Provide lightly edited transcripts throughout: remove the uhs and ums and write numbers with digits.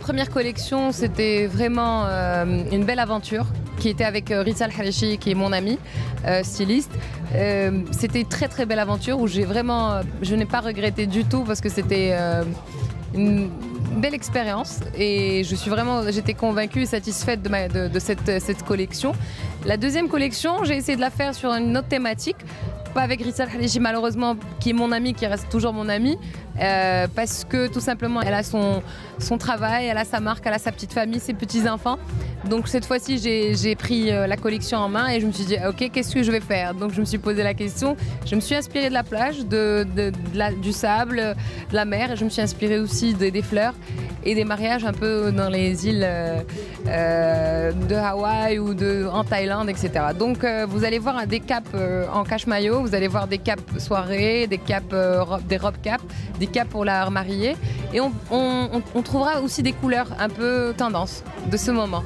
première collection, c'était vraiment une belle aventure qui était avec Rita Al-Harichi, qui est mon amie styliste. C'était une très très belle aventure où je n'ai pas regretté du tout parce que c'était une belle expérience et j'étais convaincue et satisfaite de cette collection. La deuxième collection, j'ai essayé de la faire sur une autre thématique, pas avec Rita Al-Harichi malheureusement, qui est mon amie, qui reste toujours mon amie, parce que tout simplement elle a son travail, elle a sa marque, elle a sa petite famille, ses petits-enfants. Donc cette fois-ci j'ai pris la collection en main et je me suis dit ok, qu'est-ce que je vais faire? Donc je me suis posé la question, je me suis inspirée de la plage, du sable, de la mer, et je me suis inspirée aussi des fleurs et des mariages un peu dans les îles de Hawaï ou en Thaïlande, etc. Donc vous allez voir des capes en cache-maillot, vous allez voir des capes soirée, des capes, des robes capes, des capes pour la mariée, et on trouvera aussi des couleurs un peu tendance de ce moment.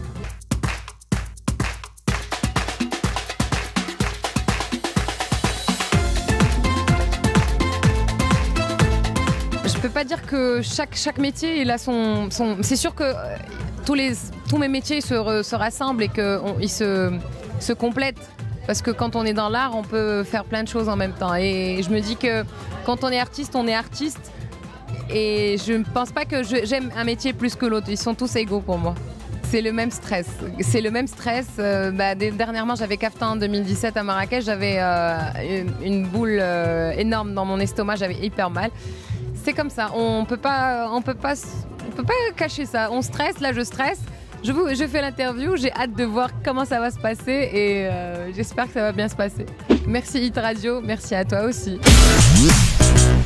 Je peux pas dire que chaque métier il a son... C'est sûr que tous mes métiers se rassemblent et qu'ils se complètent. Parce que quand on est dans l'art, on peut faire plein de choses en même temps. Et je me dis que quand on est artiste, on est artiste. Et je ne pense pas que j'aime un métier plus que l'autre. Ils sont tous égaux pour moi. C'est le même stress. C'est le même stress. Dernièrement, j'avais Kaftan en 2017 à Marrakech. J'avais une boule énorme dans mon estomac. J'avais hyper mal. C'est comme ça. On peut pas cacher ça. On stresse. Là, je stresse. Je fais l'interview. J'ai hâte de voir comment ça va se passer et j'espère que ça va bien se passer. Merci Hit Radio. Merci à toi aussi.